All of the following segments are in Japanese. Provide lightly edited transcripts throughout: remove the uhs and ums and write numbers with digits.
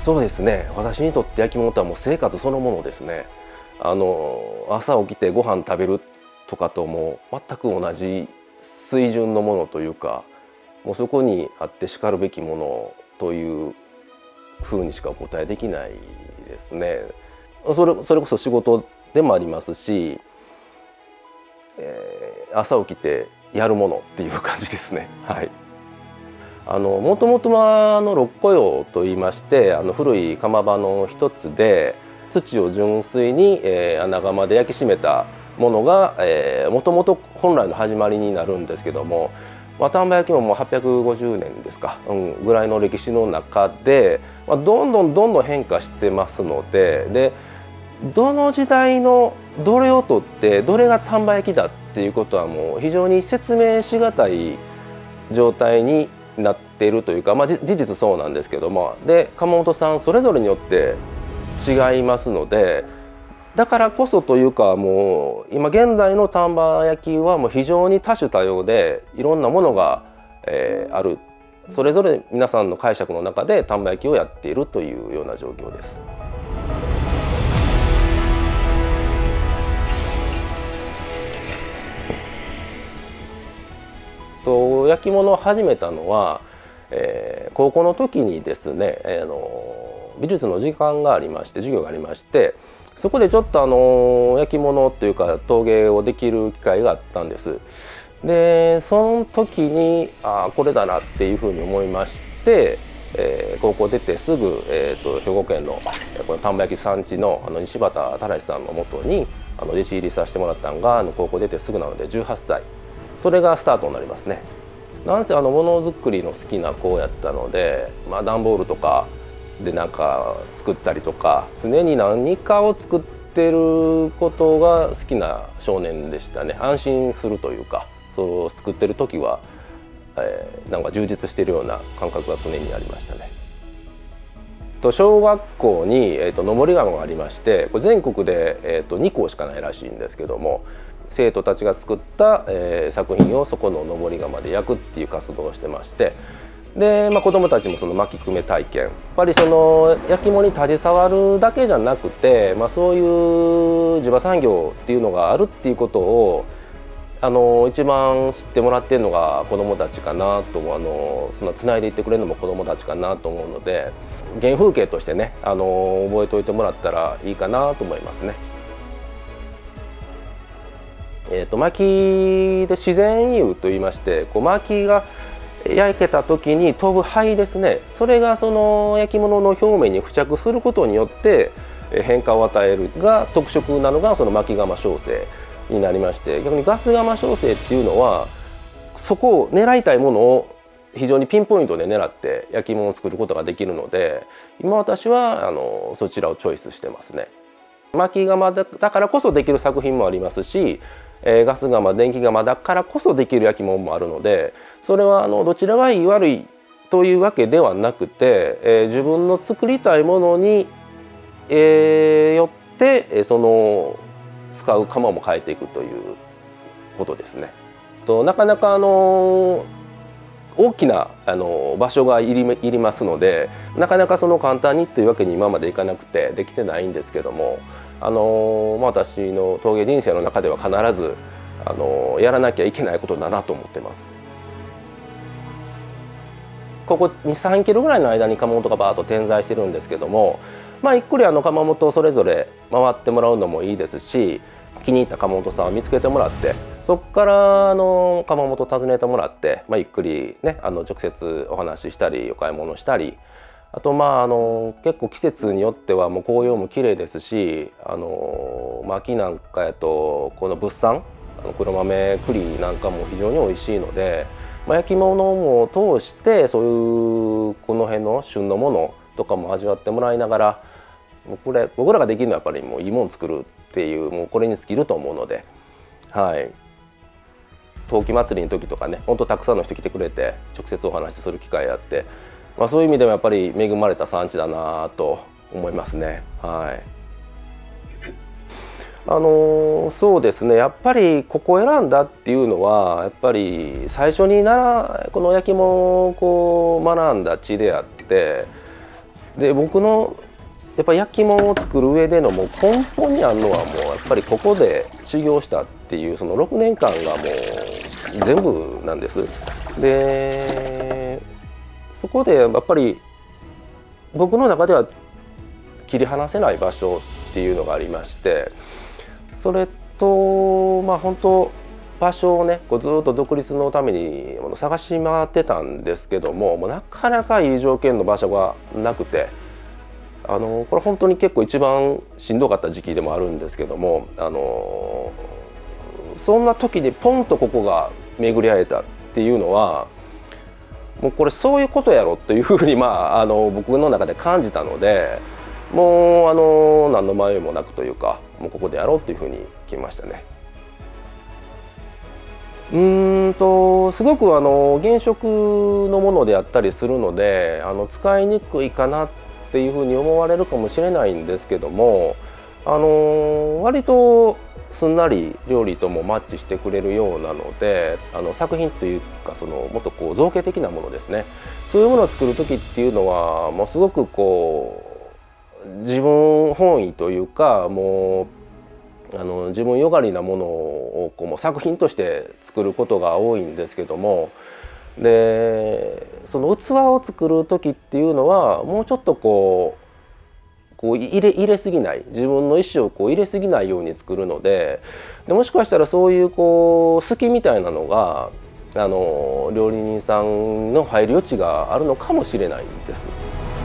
そうですね、私にとって焼き物とはもう生活そのものですね。朝起きてご飯食べるとかとも全く同じ水準のものというか、もうそこにあってしかるべきものというふうにしかお答えできないですね。それこそ仕事でもありますし、朝起きてやるものっていう感じですね。はい。もともとは六古窯といいまして、古い窯場の一つで、土を純粋に、穴窯で焼き締めたものがもともと本来の始まりになるんですけども、丹波焼きももう850年ですか、ぐらいの歴史の中で、どんどん変化してますので、どの時代のどれをとってどれが丹波焼きだっていうことはもう非常に説明しがたい状態になっているというか、事実そうなんですけども、で窯元さんそれぞれによって違いますので、だからこそというか、もう今現代の丹波焼きはもう非常に多種多様でいろんなものが、ある、それぞれ皆さんの解釈の中で丹波焼きをやっているというような状況です。焼き物を始めたのは、高校の時にですね、美術の時間がありまして、授業がありまして、そこでちょっと焼き物というか陶芸をできる機会があったんです。でその時にこれだなっていうふうに思いまして、高校出てすぐ、兵庫県のこの丹波焼き産地の西畑忠さんのもとに弟子入りさせてもらったのが高校出てすぐなので18歳、それがスタートになりますね。なんせものづくりの好きな子やったので、段ボールとかでなんか作ったりとか、常に何かを作ってることが好きな少年でしたね。安心するというか、そう作ってる時は、なんか充実しているような感覚が常にありましたね。小学校に登り窯がありまして、これ全国で2校しかないらしいんですけども、生徒たちが作った、作品をそこの登り窯で焼くっていう活動をしてまして、で、子どもたちもその巻きくめ体験、やっぱりその焼き物に携わるだけじゃなくて、そういう地場産業っていうのがあるっていうことを一番知ってもらってるのが子どもたちかなと、そのつないでいってくれるのも子どもたちかなと思うので、原風景としてね覚えておいてもらったらいいかなと思いますね。薪で自然釉といいまして、薪が焼けた時に飛ぶ灰ですね、それがその焼き物の表面に付着することによって変化を与えるが特色なのがその薪窯焼成になりまして、逆にガス窯焼成っていうのはそこを狙いたいものを非常にピンポイントで狙って焼き物を作ることができるので、今私はそちらをチョイスしてますね。薪窯だからこそできる作品もありますし、ガス窯電気窯だからこそできる焼き物もあるので、それはどちらがいい悪いというわけではなくて、自分の作りたいものに、よってその使う窯も変えていくということですね。なかなか大きな場所がいりますので、なかなかその簡単にというわけに今までいかなくてできてないんですけども、私の陶芸人生の中では必ずやらなきゃいけないことだなと思ってます。ここ2、3キロぐらいの間に窯元がバーッと点在してるんですけども、ゆっくり窯元をそれぞれ回ってもらうのもいいですし、気に入った窯元さんを見つけてもらって、そこから窯元を訪ねてもらって、ゆっくりね直接お話ししたりお買い物したり、あと結構季節によってはもう紅葉も綺麗ですし、秋なんかやとこの物産黒豆栗なんかも非常に美味しいので、焼き物も通してそういうこの辺の旬のものとかも味わってもらいながら、僕らができるのはやっぱりもういいもの作るっていう、もうこれに尽きると思うので、はい。陶器祭りの時とかね、ほんとたくさんの人来てくれて直接お話しする機会あって、そういう意味でもやっぱり恵まれた産地だなと思いますね。はい。そうですね、やっぱりここを選んだっていうのはやっぱり最初にこの焼き物を学んだ地であって、 で僕のやっぱ焼き物を作る上でのもう根本にあるのはもうやっぱりここで修行したっていうその6年間がもう全部なんです。でそこでやっぱり僕の中では切り離せない場所っていうのがありまして、それとまあ本当場所をねこうずっと独立のために探し回ってたんですけども、もうなかなかいい条件の場所がなくて、これ本当に結構一番しんどかった時期でもあるんですけども、そんな時にポンとここが巡り会えたっていうのはもうこれそういうことやろというふうに僕の中で感じたので、もう何の迷いもなくというか、もうここでやろうっていうふうに決めましたね。すごく原色のものであったりするので使いにくいかなっていうふうに思われるかもしれないんですけども、割とすんなり料理ともマッチしてくれるようなので、作品というかもっとこう造形的なものですね、そういうものを作る時っていうのはもうすごくこう自分本位というか、もう自分よがりなものをこうもう作品として作ることが多いんですけども、でその器を作る時っていうのはもうちょっとこう入れすぎない、自分の意思をこう入れすぎないように作るので、もしかしたらそういうこう隙みたいなのが料理人さんの入る余地があるのかもしれないです。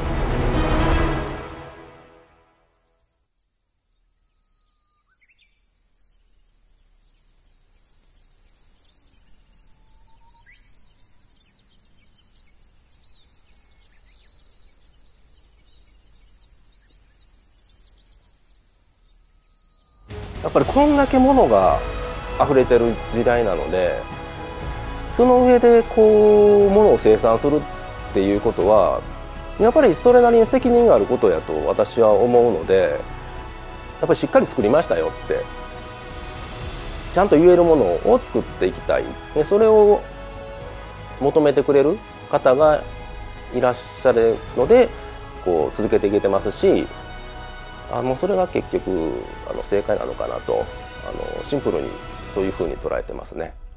やっぱりこんだけ物が溢れてる時代なので、その上でこう物を生産するっていうことはやっぱりそれなりに責任があることやと私は思うので、やっぱりしっかり作りましたよってちゃんと言えるものを作っていきたい。でそれを求めてくれる方がいらっしゃるのでこう続けていけてますし、もうそれが結局正解なのかなとシンプルにそういうふうに捉えてますね。